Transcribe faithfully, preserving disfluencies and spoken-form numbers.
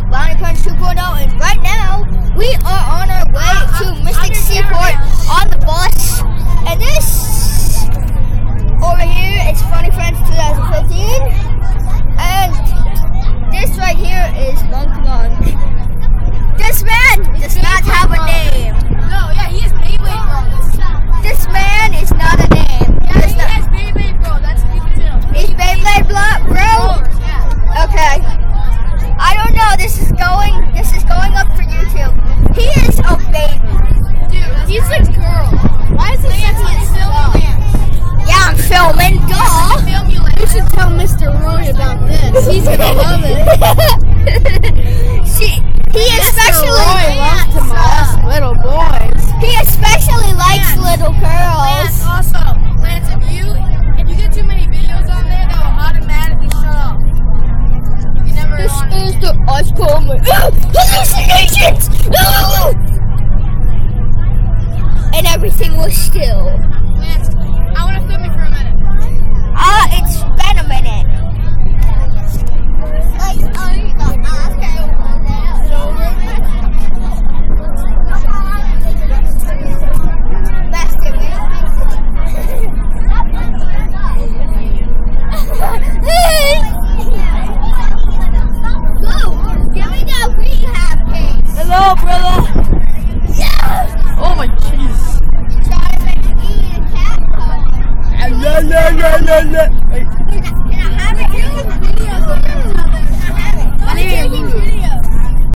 Lonnie Crunch two point oh, and right now we are on our way to Mystic Seaport on the bus. And this over here is Funny Friends twenty fifteen, and this right here is Monk Monk. This man does not have a name. No, yeah, he is Beyblade Bro. This man is not a name. Yeah, It's he not- has Beyblade Bro. That's Stephen too. He's Beyblade Blo- Bro? Yeah. Okay. I don't know. This is going. This is going up for YouTube. He is a baby. Dude, he's a girl. Why is this such a film? Yeah, I'm filming. Duh. Film you like. You should tell Mister Roy about this. He's gonna love it. See, he especially Roy loves to molest little boys. he especially likes Lance. little Lance, girls. also, Lance, if you if you get too many videos on there, they'll automatically shut off. You never This want is the ice cold hallucinations. And everything was still. Lance, I want to film you for a minute. Ah, it's been a minute. Hello, brother. Yeah. Oh my jeez. Try to make me eat a cat. Yeah, yeah, yeah, yeah, yeah. Wait.